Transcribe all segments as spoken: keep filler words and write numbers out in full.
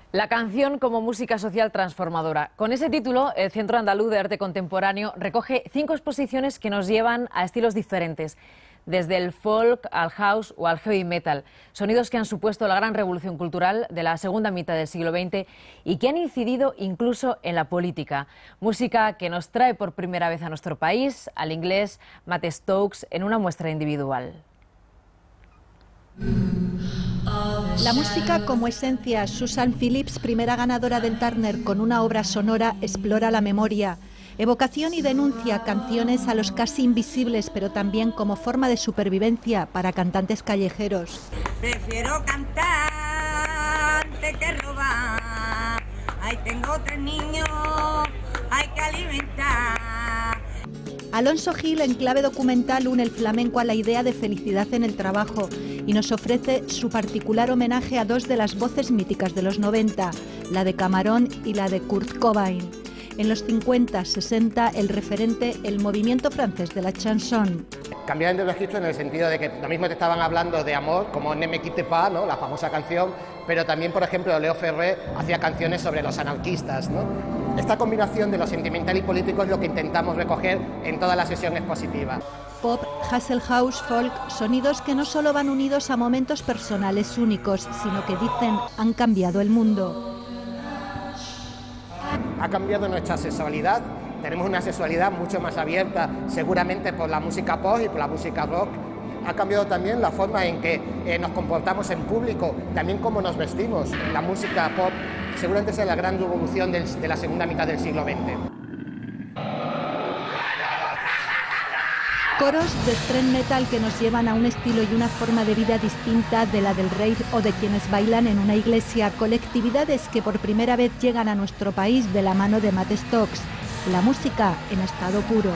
La canción como música social transformadora. Con ese título, el Centro Andaluz de Arte Contemporáneo recoge cinco exposiciones que nos llevan a estilos diferentes, desde el folk al house o al heavy metal, sonidos que han supuesto la gran revolución cultural de la segunda mitad del siglo veinte y que han incidido incluso en la política. Música que nos trae por primera vez a nuestro país al inglés Matt Stokes en una muestra individual. La música como esencia. Susan Phillips, primera ganadora del Turner con una obra sonora, explora la memoria. Evocación y denuncia, canciones a los casi invisibles, pero también como forma de supervivencia para cantantes callejeros. Prefiero cantar antes que robar. Ahí tengo tres niños, hay que alimentar. Alonso Gil, en clave documental, une el flamenco a la idea de felicidad en el trabajo y nos ofrece su particular homenaje a dos de las voces míticas de los noventa, la de Camarón y la de Kurt Cobain. En los cincuenta, sesenta, el referente, el movimiento francés de la chanson. Cambiaban de registro en el sentido de que lo mismo te estaban hablando de amor, como Ne me quitte pas, ¿no?, la famosa canción, pero también, por ejemplo, Leo Ferré hacía canciones sobre los anarquistas, ¿no? Esta combinación de lo sentimental y político es lo que intentamos recoger en toda la sesión expositiva. Pop, hustle house, folk, sonidos que no solo van unidos a momentos personales únicos, sino que dicen han cambiado el mundo. Ha cambiado nuestra sexualidad, tenemos una sexualidad mucho más abierta, seguramente por la música pop y por la música rock. Ha cambiado también la forma en que eh, nos comportamos en público, también cómo nos vestimos. La música pop seguramente es la gran revolución del, de la segunda mitad del siglo veinte. Coros de strength metal que nos llevan a un estilo y una forma de vida distinta de la del rave o de quienes bailan en una iglesia. Colectividades que por primera vez llegan a nuestro país de la mano de Matt Stokes. La música en estado puro.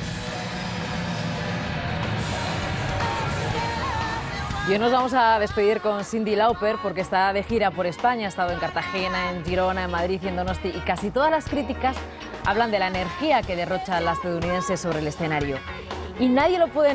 Y hoy nos vamos a despedir con Cyndi Lauper porque está de gira por España, ha estado en Cartagena, en Girona, en Madrid y en Donosti, y casi todas las críticas hablan de la energía que derrocha la estadounidense sobre el escenario. Y nadie lo puede